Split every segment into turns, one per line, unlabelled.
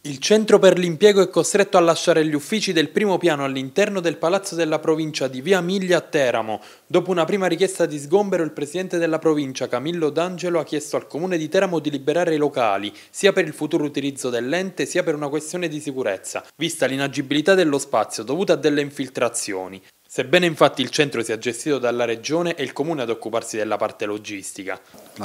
Il centro per l'impiego è costretto a lasciare gli uffici del primo piano all'interno del palazzo della provincia di Via Miglia a Teramo. Dopo una prima richiesta di sgombero, il presidente della provincia, Camillo D'Angelo, ha chiesto al comune di Teramo di liberare i locali, sia per il futuro utilizzo dell'ente, sia per una questione di sicurezza, vista l'inagibilità dello spazio dovuta a delle infiltrazioni. Sebbene infatti il centro sia gestito dalla regione, è il comune ad occuparsi della parte logistica.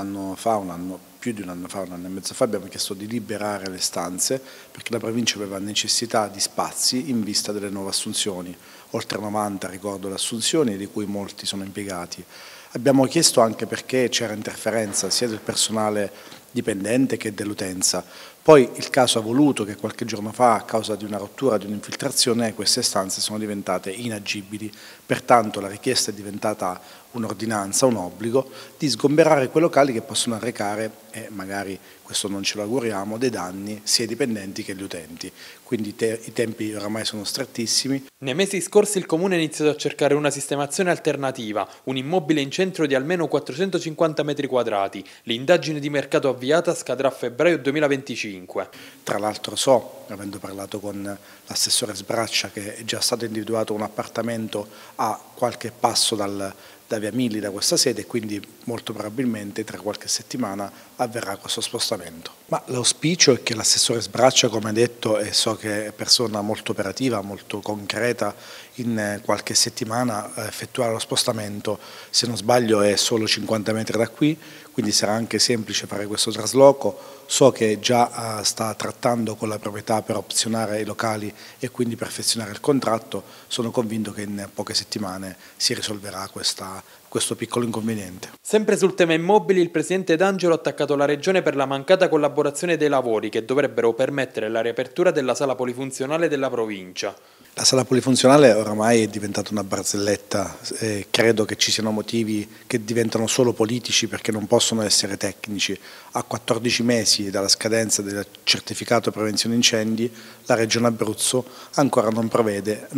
Più di un anno fa, un anno e mezzo fa, abbiamo chiesto di liberare le stanze perché la provincia aveva necessità di spazi in vista delle nuove assunzioni, oltre 90 ricordo le assunzioni di cui molti sono impiegati. Abbiamo chiesto anche perché c'era interferenza sia del personale dipendente che dell'utenza. Poi il caso ha voluto che qualche giorno fa, a causa di una rottura, di un'infiltrazione, queste stanze sono diventate inagibili. Pertanto la richiesta è diventata un'ordinanza, un obbligo, di sgomberare quei locali che possono arrecare, e magari questo non ce lo auguriamo, dei danni sia ai dipendenti che agli utenti. Quindi i tempi oramai sono strettissimi.
Nei mesi scorsi il comune ha iniziato a cercare una sistemazione alternativa, un immobile in centro di almeno 450 metri quadrati. L'indagine di mercato avviata scadrà a febbraio 2025.
Tra l'altro so, avendo parlato con l'assessore Sbraccia, che è già stato individuato un appartamento a qualche passo da Via Milli, da questa sede, e quindi molto probabilmente tra qualche settimana avverrà questo spostamento. Ma l'auspicio è che l'assessore Sbraccia, come ha detto, e so che è persona molto operativa, molto concreta, in qualche settimana effettuare lo spostamento. Se non sbaglio è solo 50 metri da qui, quindi sarà anche semplice fare questo trasloco. So che già sta trattando con la proprietà per opzionare i locali e quindi perfezionare il contratto. Sono convinto che in poche settimane si risolverà questo piccolo inconveniente.
Sempre sul tema immobili, il presidente D'Angelo ha attaccato la regione per la mancata collaborazione dei lavori che dovrebbero permettere la riapertura della sala polifunzionale della provincia.
La sala polifunzionale oramai è diventata una barzelletta e credo che ci siano motivi che diventano solo politici perché non possono essere tecnici. A 14 mesi dalla scadenza del certificato prevenzione incendi, la Regione Abruzzo ancora non provvede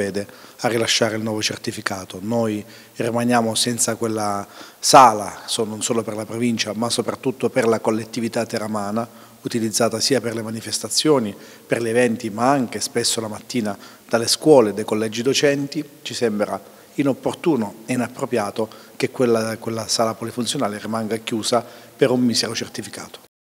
a rilasciare il nuovo certificato. Noi rimaniamo senza quella sala, non solo per la provincia ma soprattutto per la collettività teramana, utilizzata sia per le manifestazioni, per gli eventi, ma anche spesso la mattina dalle scuole, dai collegi docenti. Ci sembra inopportuno e inappropriato che quella sala polifunzionale rimanga chiusa per un misero certificato.